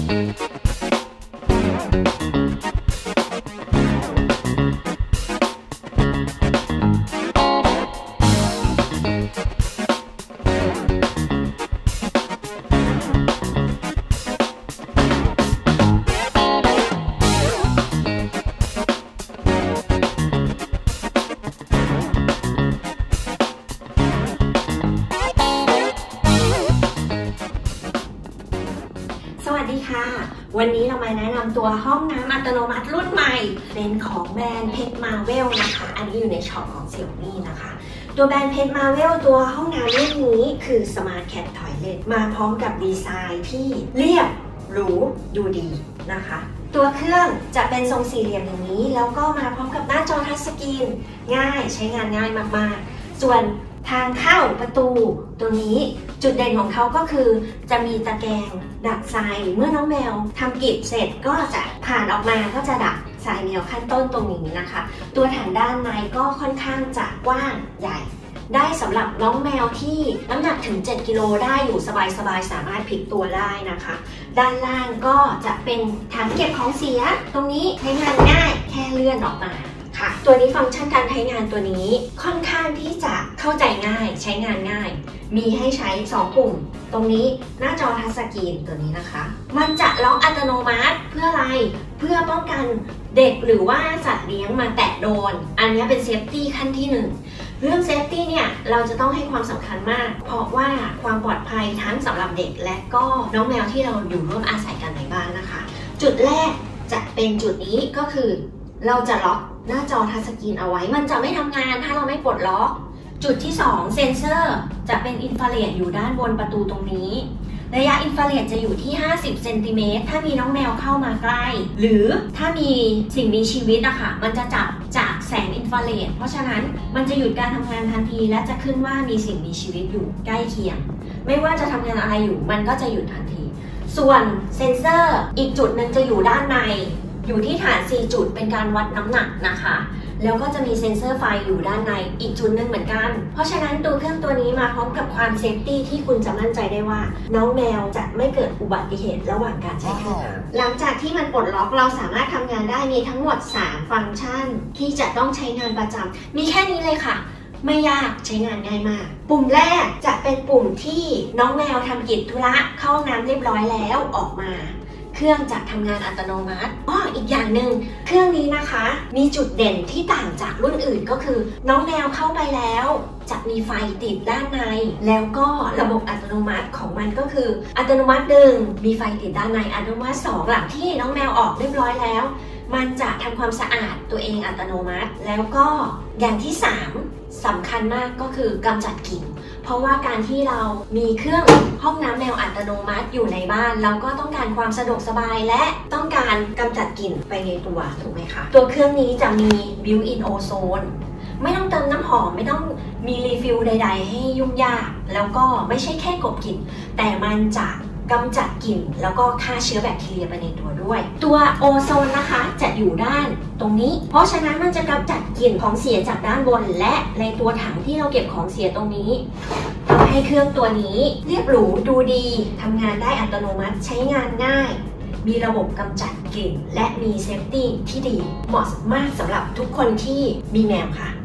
สวัสดีค่ะวันนี้เรามาแนะนำตัวห้องน้ำอัตโนมัติรุ่นใหม่เป็นของแบรนด์เพชรมาเวลนะคะอันนี้อยู่ในช็อปของ Xiaomi นะคะตัวแบรนด์เพชรมาเวลตัวห้องน้ำรุ่นนี้คือ Smart Cat Toilet มาพร้อมกับดีไซน์ที่เรียบหรูดูดีนะคะตัวเครื่องจะเป็นทรงสี่เหลี่ยมอย่างนี้แล้วก็มาพร้อมกับหน้าจอทัชสกรีนง่ายใช้งานง่ายมากๆส่วนทางเข้าประตูตัวนี้จุดเด่นของเขาก็คือจะมีตะแกรงดักทรายเมื่อน้องแมวทำกิจเสร็จก็จะผ่านออกมาก็จะดักทรายแมวขั้นต้นตรงนี้นะคะตัวถังด้านในก็ค่อนข้างจะกว้างใหญ่ได้สำหรับน้องแมวที่น้ำหนักถึง7 กิโลได้อยู่สบายๆสามารถพลิกตัวได้นะคะด้านล่างก็จะเป็นถังเก็บของเสียตรงนี้ใช้งานง่ายแค่เลื่อนออกมาค่ะตัวนี้ฟังก์ชันการใช้งานตัวนี้ค่อนข้างที่จะเข้าใจง่ายใช้งานง่ายมีให้ใช้2ปุ่มตรงนี้หน้าจอทัชสกรีนตัวนี้นะคะมันจะล็อกอัตโนมัติเพื่ออะไรเพื่อป้องกันเด็กหรือว่าสัตว์เลี้ยงมาแตะโดนอันนี้เป็นเซฟตี้ขั้นที่1เรื่องเซฟตี้เนี่ยเราจะต้องให้ความสำคัญมากเพราะว่าความปลอดภัยทั้งสำหรับเด็กและก็น้องแมวที่เราอยู่ร่วมอาศัยกันในบ้านนะคะจุดแรกจะเป็นจุดนี้ก็คือเราจะล็อกหน้าจอทัชสกรีนเอาไว้มันจะไม่ทำงานถ้าเราไม่ปลดล็อกจุดที่2เซ็นเซอร์จะเป็นอินฟราเรดอยู่ด้านบนประตูตรงนี้ระยะอินฟราเรดจะอยู่ที่50เซนติเมตรถ้ามีน้องแมวเข้ามาใกล้หรือถ้ามีสิ่งมีชีวิตอะค่ะมันจะจับจากแสงอินฟราเรดเพราะฉะนั้นมันจะหยุดการทำงานทันทีและจะขึ้นว่ามีสิ่งมีชีวิตอยู่ใกล้เคียงไม่ว่าจะทำงานอะไรอยู่มันก็จะหยุดทันทีส่วนเซ็นเซอร์อีกจุดหนึ่งจะอยู่ด้านในอยู่ที่ฐาน4จุดเป็นการวัดน้ำหนักนะคะแล้วก็จะมีเซ็นเซอร์ไฟอยู่ด้านในอีกจุดหนึ่งเหมือนกันเพราะฉะนั้นตัวเครื่องตัวนี้มาพร้อมกับความเซฟตี้ที่คุณจะมั่นใจได้ว่าน้องแมวจะไม่เกิดอุบัติเหตุระหว่างการใช้เครื่องหลังจากที่มันปลดล็อกเราสามารถทำงานได้มีทั้งหมด3ฟังก์ชันที่จะต้องใช้งานประจำมีแค่นี้เลยค่ะไม่ยากใช้งานง่ายมากปุ่มแรกจะเป็นปุ่มที่น้องแมวทำกิจธุระเข้าห้องน้ำเรียบร้อยแล้วออกมาเครื่องจะทำงานอัตโนมัติอีกอย่างหนึ่งเครื่องนี้นะคะมีจุดเด่นที่ต่างจากรุ่นอื่นก็คือน้องแมวเข้าไปแล้วจะมีไฟติดด้านในแล้วก็ระบบอัตโนมัติของมันก็คืออัตโนมัติ1มีไฟติดด้านในอัตโนมัติ2หลังที่น้องแมวออกเรียบร้อยแล้วมันจะทำความสะอาดตัวเองอัตโนมัติแล้วก็อย่างที่3สำคัญมากก็คือกำจัดกลิ่นเพราะว่าการที่เรามีเครื่องห้องน้ำแมวอัตโนมัติอยู่ในบ้านเราก็ต้องการความสะดวกสบายและต้องการกำจัดกลิ่นไปในตัวถูกไหมคะตัวเครื่องนี้จะมี built-in ozone ไม่ต้องเติมน้ำหอมไม่ต้องมีรีฟิลใดๆให้ยุ่งยากแล้วก็ไม่ใช่แค่กลบกลิ่นแต่มันจะกำจัดกลิ่นแล้วก็ฆ่าเชื้อแบคทีเรียไปในตัวด้วยตัวโอโซนนะคะจะอยู่ด้านตรงนี้เพราะฉะนั้นมันจะกำจัดกลิ่นของเสียจากด้านบนและในตัวถังที่เราเก็บของเสียตรงนี้ทำให้เครื่องตัวนี้เรียบหรูดูดีทำงานได้อัตโนมัติใช้งานง่ายมีระบบกำจัดกลิ่นและมีเซฟตี้ที่ดีเหมาะมากสำหรับทุกคนที่มีแมวค่ะ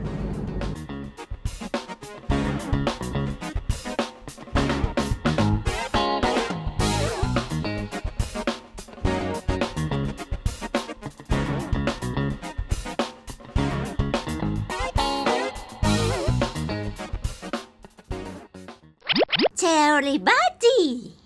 เชอรี่บ้าจี